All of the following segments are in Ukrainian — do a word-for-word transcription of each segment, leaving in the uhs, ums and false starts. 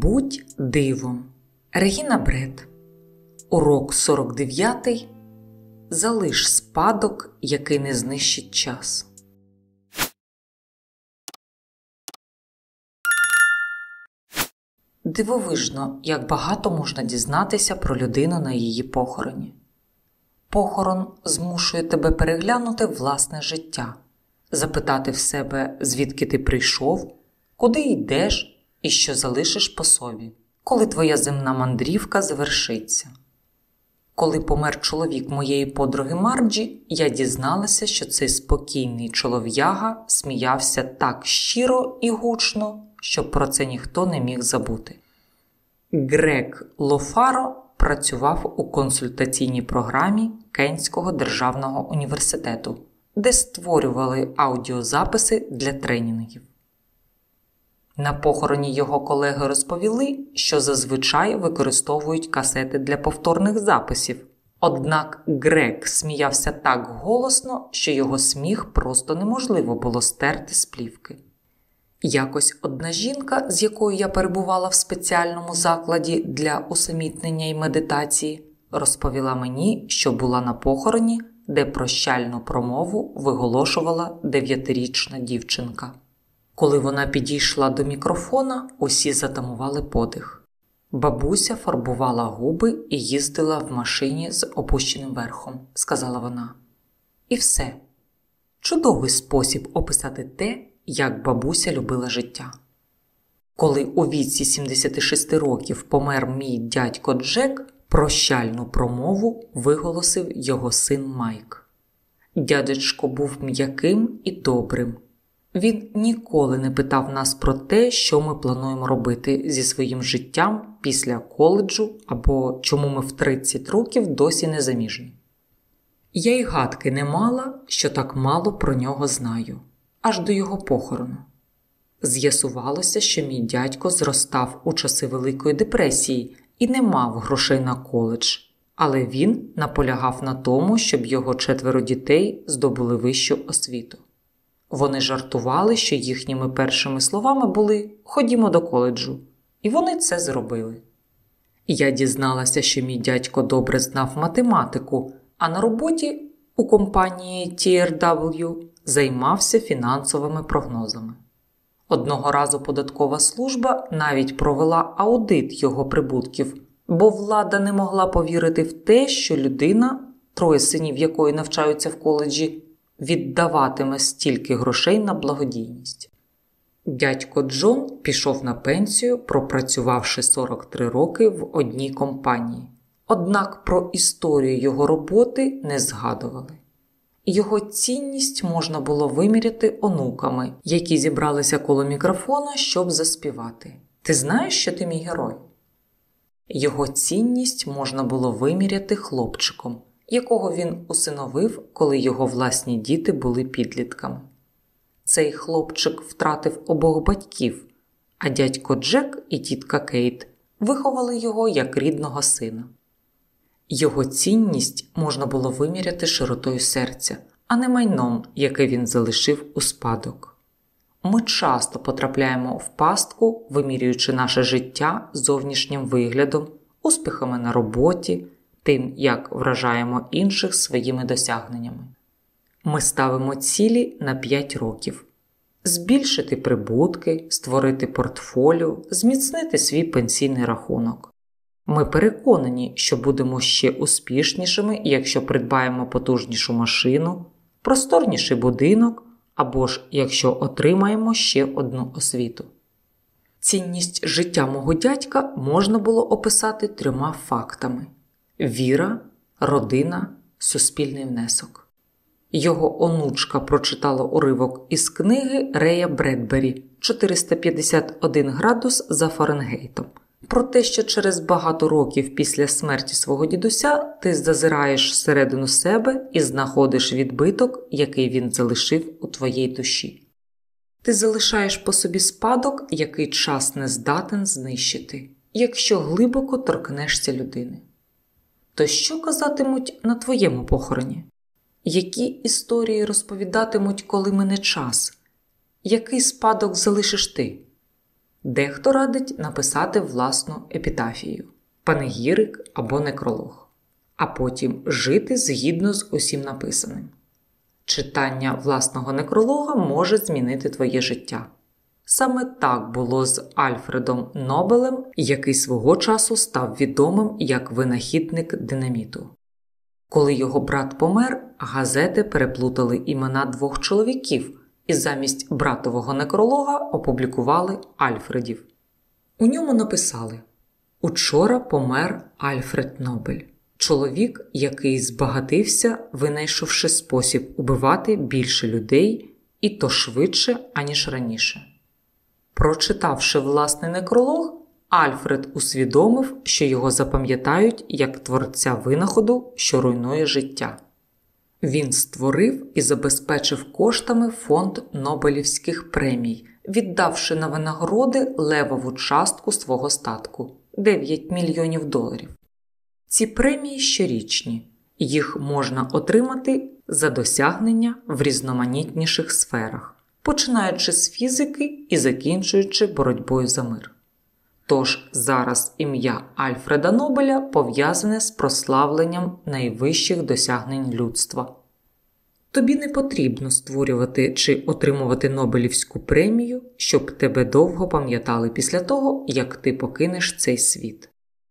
Будь дивом. Регіна Бред. Урок сорок дев'ятий. Залиш спадок, який не знищить час. Дивовижно, як багато можна дізнатися про людину на її похороні. Похорон змушує тебе переглянути власне життя, запитати в себе, звідки ти прийшов, куди йдеш і що залишиш по собі, коли твоя земна мандрівка завершиться. Коли помер чоловік моєї подруги Марджі, я дізналася, що цей спокійний чолов'яга сміявся так щиро і гучно, що про це ніхто не міг забути. Грег Лофаро працював у консультаційній програмі Кентського державного університету, де створювали аудіозаписи для тренінгів. На похороні його колеги розповіли, що зазвичай використовують касети для повторних записів. Однак Грег сміявся так голосно, що його сміх просто неможливо було стерти з плівки. Якось одна жінка, з якою я перебувала в спеціальному закладі для усамітнення і медитації, розповіла мені, що була на похороні, де прощальну промову виголошувала дев'ятирічна дівчинка. Коли вона підійшла до мікрофона, усі затамували подих. Бабуся фарбувала губи і їздила в машині з опущеним верхом, сказала вона. І все. Чудовий спосіб описати те, як бабуся любила життя. Коли у віці сімдесят шість років помер мій дядько Джек, прощальну промову виголосив його син Майк. Дядечко був м'яким і добрим. Він ніколи не питав нас про те, що ми плануємо робити зі своїм життям після коледжу або чому ми в тридцять років досі не заміжні. Я й гадки не мала, що так мало про нього знаю, аж до його похорону. З'ясувалося, що мій дядько зростав у часи Великої депресії і не мав грошей на коледж, але він наполягав на тому, щоб його четверо дітей здобули вищу освіту. Вони жартували, що їхніми першими словами були «ходімо до коледжу», і вони це зробили. Я дізналася, що мій дядько добре знав математику, а на роботі у компанії ті ар дабл ю займався фінансовими прогнозами. Одного разу податкова служба навіть провела аудит його прибутків, бо влада не могла повірити в те, що людина, троє синів якої навчаються в коледжі, віддаватиме стільки грошей на благодійність. Дядько Джон пішов на пенсію, пропрацювавши сорок три роки в одній компанії. Однак про історію його роботи не згадували. Його цінність можна було виміряти онуками, які зібралися коло мікрофона, щоб заспівати. «Ти знаєш, що ти мій герой?» Його цінність можна було виміряти хлопчиком, якого він усиновив, коли його власні діти були підлітками. Цей хлопчик втратив обох батьків, а дядько Джек і тітка Кейт виховали його як рідного сина. Його цінність можна було виміряти широтою серця, а не майном, яке він залишив у спадок. Ми часто потрапляємо в пастку, вимірюючи наше життя зовнішнім виглядом, успіхами на роботі, тим, як вражаємо інших своїми досягненнями. Ми ставимо цілі на п'ять років. Збільшити прибутки, створити портфоліо, зміцнити свій пенсійний рахунок. Ми переконані, що будемо ще успішнішими, якщо придбаємо потужнішу машину, просторніший будинок, або ж якщо отримаємо ще одну освіту. Цінність життя мого дядька можна було описати трьома фактами – віра, родина, суспільний внесок. Його онучка прочитала уривок із книги Рея Бредбері «чотириста п'ятдесят один градус за Фаренгейтом» про те, що через багато років після смерті свого дідуся ти зазираєш всередину себе і знаходиш відбиток, який він залишив у твоїй душі. Ти залишаєш по собі спадок, який час не здатен знищити, якщо глибоко торкнешся людини. То що казатимуть на твоєму похороні? Які історії розповідатимуть, коли мине час? Який спадок залишиш ти? Дехто радить написати власну епітафію, панегірик або некролог, а потім жити згідно з усім написаним. Читання власного некролога може змінити твоє життя. Саме так було з Альфредом Нобелем, який свого часу став відомим як винахідник динаміту. Коли його брат помер, газети переплутали імена двох чоловіків і замість братового некролога опублікували Альфредів. У ньому написали: «Учора помер Альфред Нобель. Чоловік, який збагатився, винайшовши спосіб убивати більше людей, і то швидше, аніж раніше». Прочитавши власний некролог, Альфред усвідомив, що його запам'ятають як творця винаходу, що руйнує життя. Він створив і забезпечив коштами фонд Нобелівських премій, віддавши на винагороди левову частку свого статку – дев'ять мільйонів доларів. Ці премії щорічні. Їх можна отримати за досягнення в різноманітніших сферах, починаючи з фізики і закінчуючи боротьбою за мир. Тож зараз ім'я Альфреда Нобеля пов'язане з прославленням найвищих досягнень людства. Тобі не потрібно створювати чи отримувати Нобелівську премію, щоб тебе довго пам'ятали після того, як ти покинеш цей світ.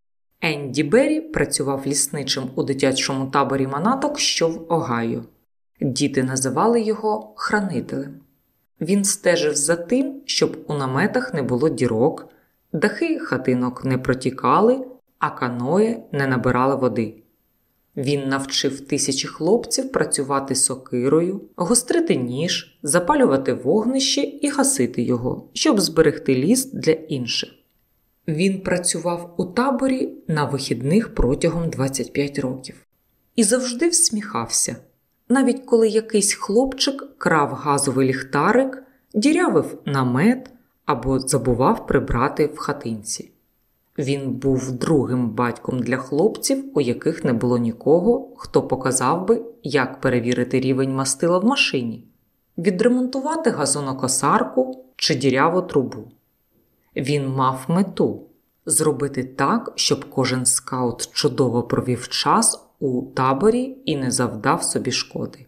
Енді Беррі працював лісничим у дитячому таборі манаток, що в Огайо. Діти називали його «хранителем». Він стежив за тим, щоб у наметах не було дірок, дахи хатинок не протікали, а каної не набирали води. Він навчив тисячі хлопців працювати сокирою, гострити ніж, запалювати вогнище і гасити його, щоб зберегти ліс для інших. Він працював у таборі на вихідних протягом двадцять п'ять років. І завжди всміхався, навіть коли якийсь хлопчик крав газовий ліхтарик, дірявив намет або забував прибрати в хатинці. Він був другим батьком для хлопців, у яких не було нікого, хто показав би, як перевірити рівень мастила в машині, відремонтувати газонокосарку чи діряву трубу. Він мав мету – зробити так, щоб кожен скаут чудово провів час у таборі і не завдав собі шкоди.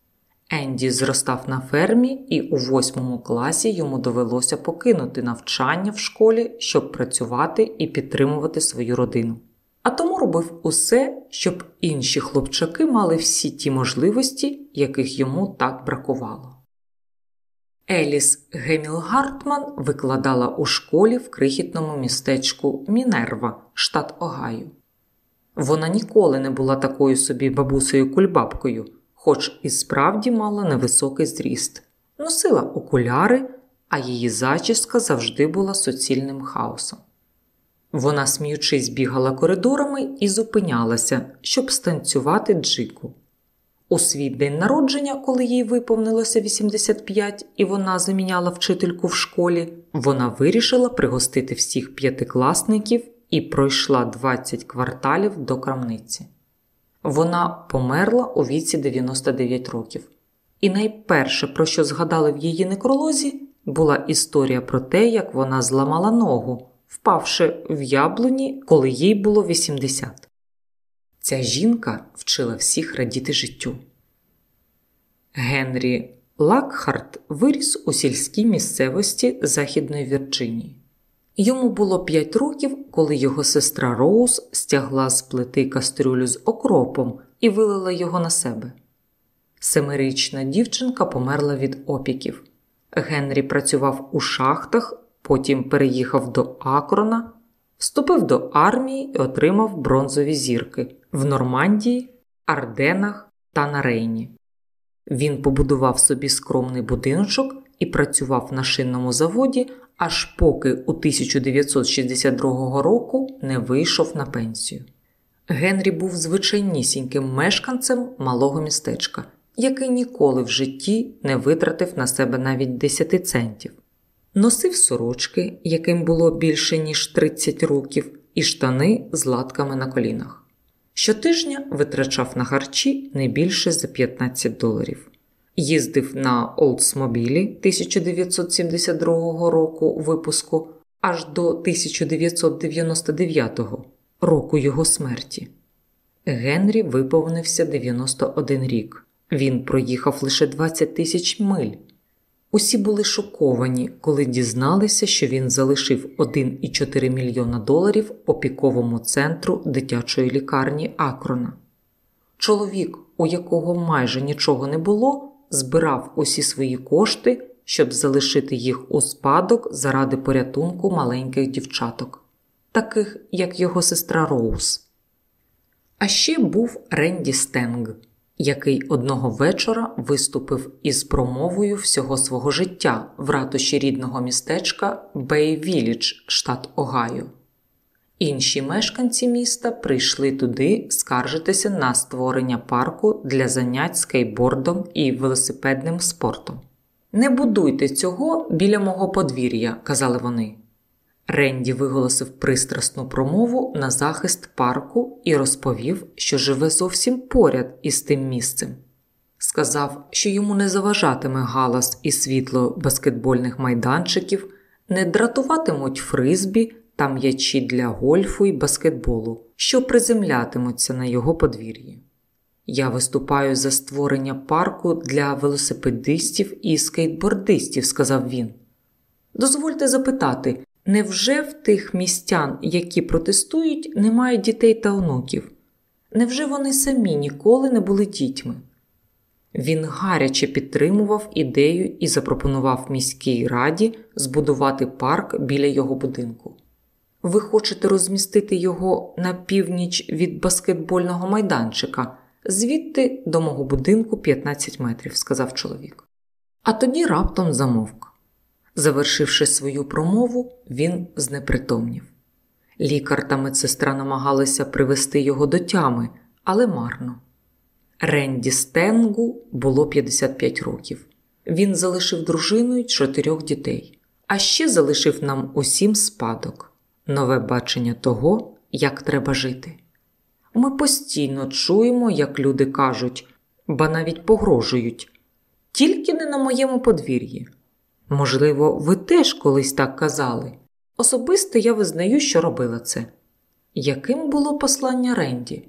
Енді зростав на фермі, і у восьмому класі йому довелося покинути навчання в школі, щоб працювати і підтримувати свою родину. А тому робив усе, щоб інші хлопчаки мали всі ті можливості, яких йому так бракувало. Еліс Геміл-Гартман викладала у школі в крихітному містечку Мінерва, штат Огайо. Вона ніколи не була такою собі бабусею-кульбабкою, хоч і справді мала невисокий зріст. Носила окуляри, а її зачіска завжди була суцільним хаосом. Вона, сміючись, бігала коридорами і зупинялася, щоб станцювати джику. У свій день народження, коли їй виповнилося вісімдесят п'ять і вона заміняла вчительку в школі, вона вирішила пригостити всіх п'ятикласників і пройшла двадцять кварталів до крамниці. Вона померла у віці дев'яносто дев'ять років. І найперше, про що згадали в її некролозі, була історія про те, як вона зламала ногу, впавши в яблуні, коли їй було вісімдесят. Ця жінка вчила всіх радіти життю. Генрі Лакхарт виріс у сільській місцевості Західної Вірджинії. Йому було п'ять років, коли його сестра Роуз стягла з плити кастрюлю з окропом і вилила його на себе. Семирічна дівчинка померла від опіків. Генрі працював у шахтах, потім переїхав до Акрона, вступив до армії і отримав бронзові зірки в Нормандії, Арденах та на Рейні. Він побудував собі скромний будиночок і працював на шинному заводі, аж поки у тисяча дев'ятсот шістдесят другого року не вийшов на пенсію. Генрі був звичайнісіньким мешканцем малого містечка, який ніколи в житті не витратив на себе навіть десяти центів. Носив сорочки, яким було більше ніж тридцять років, і штани з латками на колінах. Щотижня витрачав на харчі не більше за п'ятнадцять доларів. Їздив на Олдсмобілі тисяча дев'ятсот сімдесят другого року випуску, аж до тисяча дев'ятсот дев'яносто дев'ятого, року його смерті. Генрі виповнився дев'яносто один рік. Він проїхав лише двадцять тисяч миль. Усі були шоковані, коли дізналися, що він залишив один цілих чотири мільйона доларів опіковому центру дитячої лікарні Акрона. Чоловік, у якого майже нічого не було, збирав усі свої кошти, щоб залишити їх у спадок заради порятунку маленьких дівчаток, таких як його сестра Роуз. А ще був Ренді Стенг, який одного вечора виступив із промовою всього свого життя в ратуші рідного містечка Бей-Віллідж, штат Огайо. Інші мешканці міста прийшли туди скаржитися на створення парку для занять скейтбордом і велосипедним спортом. «Не будуйте цього біля мого подвір'я», – казали вони. Ренді виголосив пристрасну промову на захист парку і розповів, що живе зовсім поряд із тим місцем. Сказав, що йому не заважатиме галас і світло баскетбольних майданчиків, не дратуватимуть фризбі та м'ячі для гольфу і баскетболу, що приземлятимуться на його подвір'ї. «Я виступаю за створення парку для велосипедистів і скейтбордистів», – сказав він. «Дозвольте запитати, невже в тих містян, які протестують, немає дітей та онуків? Невже вони самі ніколи не були дітьми?» Він гаряче підтримував ідею і запропонував міській раді збудувати парк біля його будинку. «Ви хочете розмістити його на північ від баскетбольного майданчика? Звідти до мого будинку п'ятнадцять метрів», – сказав чоловік. А тоді раптом замовк. Завершивши свою промову, він знепритомнів. Лікар та медсестра намагалися привести його до тями, але марно. Ренді Стенгу було п'ятдесят п'ять років. Він залишив дружину й чотирьох дітей. А ще залишив нам усім спадок. Нове бачення того, як треба жити. Ми постійно чуємо, як люди кажуть, ба навіть погрожують, «Тільки не на моєму подвір'ї». Можливо, ви теж колись так казали. Особисто я визнаю, що робила це. Яким було послання Ренді?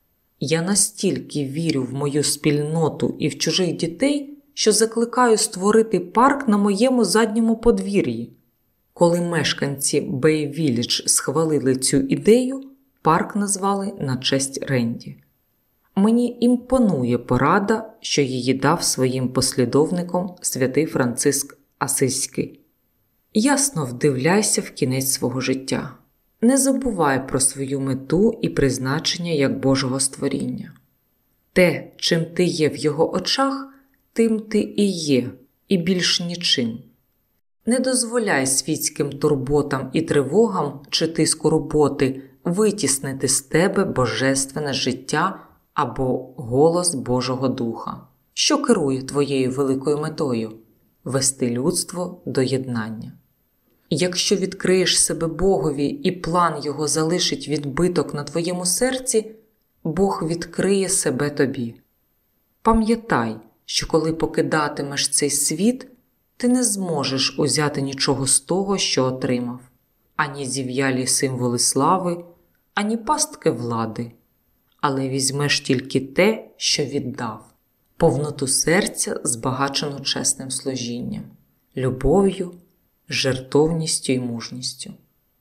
Я настільки вірю в мою спільноту і в чужих дітей, що закликаю створити парк на моєму задньому подвір'ї. Коли мешканці Бей-Віллідж схвалили цю ідею, парк назвали на честь Ренді. Мені імпонує порада, що її дав своїм послідовникам святий Франциск Асизький. Ясно вдивляйся в кінець свого життя. Не забувай про свою мету і призначення як Божого створіння. Те, чим ти є в його очах, тим ти і є, і більш нічим. Не дозволяй світським турботам і тривогам чи тиску роботи витіснити з тебе божественне життя або голос Божого Духа, що керує твоєю великою метою – вести людство до єднання. Якщо відкриєш себе Богові і план Його залишить відбиток на твоєму серці, Бог відкриє себе тобі. Пам'ятай, що коли покидатимеш цей світ, ти не зможеш узяти нічого з того, що отримав. Ані зів'ялі символи слави, ані пастки влади. Але візьмеш тільки те, що віддав. Повноту серця, збагачену чесним служінням, любов'ю, жертовністю і мужністю.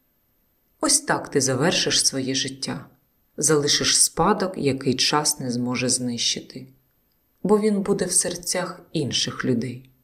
Ось так ти завершиш своє життя. Залишиш спадок, який час не зможе знищити. Бо він буде в серцях інших людей.